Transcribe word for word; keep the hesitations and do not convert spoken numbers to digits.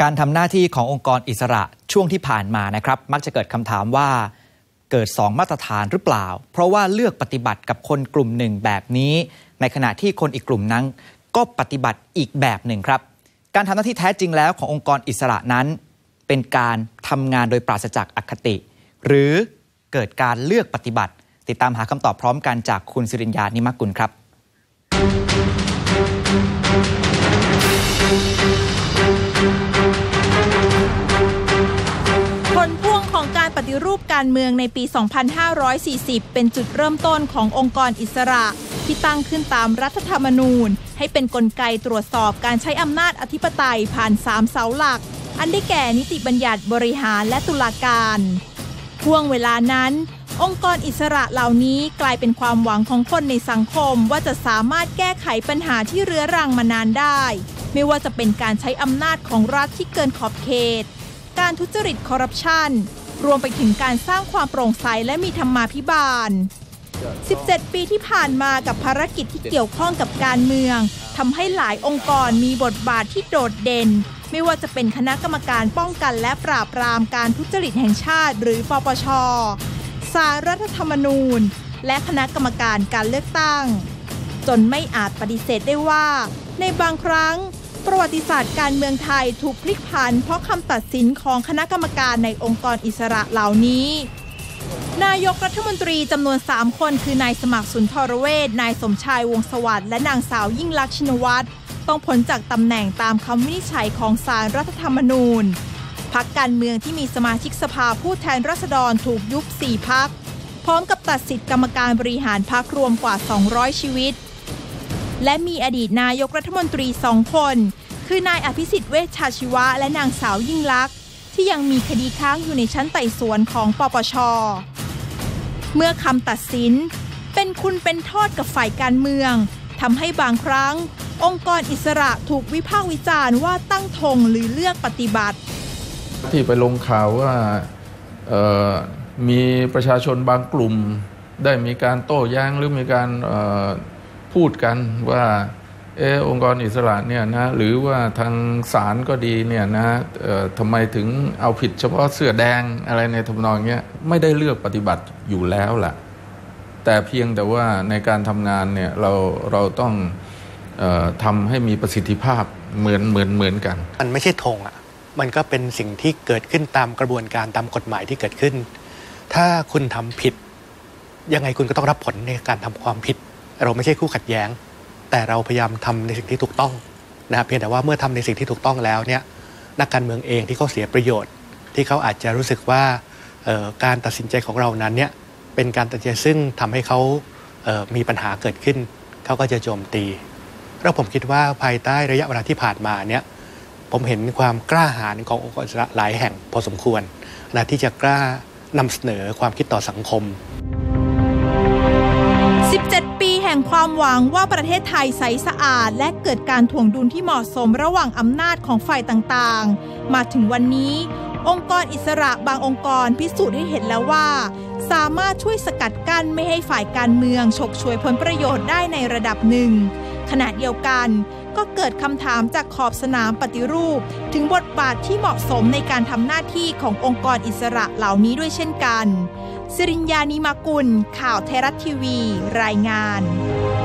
การทำหน้าที่ขององค์กรอิสระช่วงที่ผ่านมานะครับมักจะเกิดคำถามว่าเกิดสองมาตรฐานหรือเปล่าเพราะว่าเลือกปฏิบัติกับคนกลุ่มหนึ่งแบบนี้ในขณะที่คนอีกกลุ่มนั้นก็ปฏิบัติอีกแบบหนึ่งครับการทำหน้าที่แท้จริงแล้วขององค์กรอิสระนั้นเป็นการทำงานโดยปราศจากอคติหรือเกิดการเลือกปฏิบัติติดตามหาคำตอบพร้อมกันจากคุณสิริญญานิมกุลครับผลพวงของการปฏิรูปการเมืองในปี สองพันห้าร้อยสี่สิบ เป็นจุดเริ่มต้นขององค์กรอิสระที่ตั้งขึ้นตามรัฐธรรมนูญให้เป็นกลไกตรวจสอบการใช้อำนาจอธิปไตยผ่านสามเสาหลักอันได้แก่นิติบัญญัติบริหารและตุลาการช่วงเวลานั้นองค์กรอิสระเหล่านี้กลายเป็นความหวังของคนในสังคมว่าจะสามารถแก้ไขปัญหาที่เรื้อรังมานานได้ไม่ว่าจะเป็นการใช้อำนาจของรัฐที่เกินขอบเขตการทุจริตคอร์รัปชันรวมไปถึงการสร้างความโปร่งใสและมีธรรมาภิบาลสิบเจ็ดปีที่ผ่านมากับภารกิจที่เกี่ยวข้องกับการเมืองทำให้หลายองค์กรมีบทบาทที่โดดเด่นไม่ว่าจะเป็นคณะกรรมการป้องกันและปราบปรามการทุจริตแห่งชาติหรือปปช.ศาลรัฐธรรมนูญและคณะกรรมการการเลือกตั้งจนไม่อาจปฏิเสธได้ว่าในบางครั้งประวัติศาสตร์การเมืองไทยถูกพลิกผันเพราะคำตัดสินของคณะกรรมการในองค์กรอิสระเหล่านี้นายกรัฐมนตรีจำนวนสามคนคือนายสมัครสุนทรเวชนายสมชายวงศ์สวัสดิ์และนางสาวยิ่งลักษณ์ชินวัตรต้องพ้นจากตำแหน่งตามคำวินิจฉัยของศาลรัฐธรรมนูญพรรคการเมืองที่มีสมาชิกสภาผู้แทนราษฎรถูกยุบสี่พรรคพร้อมกับตัดสิทธิกรรมการบริหารพรรครวมกว่าสองร้อยชีวิตและมีอดีตนายกรัฐมนตรีสองคนคือนายอภิสิทธิ์เวชชาชีวะและนางสาวยิ่งลักษณ์ที่ยังมีคดีค้างอยู่ในชั้นไต่สวนของปปช.เมื่อคำตัดสินเป็นคุณเป็นโทษกับฝ่ายการเมืองทำให้บางครั้งองค์กรอิสระถูกวิพากษ์วิจารณ์ว่าตั้งธงหรือเลือกปฏิบัติที่ไปลงข่าวว่ามีประชาชนบางกลุ่มได้มีการโต้แย้งหรือมีการพูดกันว่าเออองค์กรอิสระเนี่ยนะหรือว่าทางศาลก็ดีเนี่ยนะทำไมถึงเอาผิดเฉพาะเสื้อแดงอะไรในทำนองเนี้ยไม่ได้เลือกปฏิบัติอยู่แล้วล่ะแต่เพียงแต่ว่าในการทำงานเนี่ยเราเราต้องเอ่อทำให้มีประสิทธิภาพเหมือนเหมือนเหมือนกันมันไม่ใช่ธงอ่ะมันก็เป็นสิ่งที่เกิดขึ้นตามกระบวนการตามกฎหมายที่เกิดขึ้นถ้าคุณทำผิดยังไงคุณก็ต้องรับผลในการทำความผิดเราไม่ใช่คู่ขัดแย้งแต่เราพยายามทำในสิ่งที่ถูกต้องนะครับเพียงแต่ว่าเมื่อทำในสิ่งที่ถูกต้องแล้วเนี่ยนักการเมืองเองที่เขาเสียประโยชน์ที่เขาอาจจะรู้สึกว่าการตัดสินใจของเรานั้นเนี่ยเป็นการตัดสินใจซึ่งทำให้เขามีปัญหาเกิดขึ้นเขาก็จะโจมตีแล้วผมคิดว่าภายใต้ระยะเวลาที่ผ่านมาเนี่ยผมเห็นความกล้าหาญขององค์กรอิสระหลายแห่งพอสมควรนะที่จะกล้านำเสนอความคิดต่อสังคมสิบเจ็ดปีแห่งความหวังว่าประเทศไทยใสสะอาดและเกิดการถ่วงดุลที่เหมาะสมระหว่างอำนาจของฝ่ายต่างๆมาถึงวันนี้องค์กรอิสระบางองค์กรพิสูจน์ให้เห็นแล้วว่าสามารถช่วยสกัดกั้นไม่ให้ฝ่ายการเมืองฉกฉวยผลประโยชน์ได้ในระดับหนึ่งขณะเดียวกันก็เกิดคำถามจากขอบสนามปฏิรูปถึงบทบาทที่เหมาะสมในการทำหน้าที่ขององค์กรอิสระเหล่านี้ด้วยเช่นกันสิริญญานิมกุลข่าวไทยรัฐทีวีรายงาน